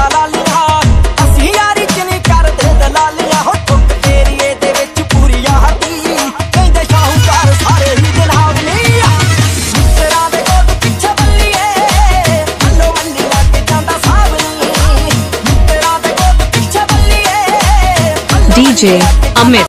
लालियां असी यारी च नहीं करदे दलालियां हो ठुक एरिए दे विच पूरी यादी कहंदे शाहूकार सारे ही जनाब नहीं मित्तरां दे कोट पिछे बल्लीए मन्नो मन्नी लग जांदा साहब नी मित्तरां दे कोट पिछे बल्लीए DJ Amit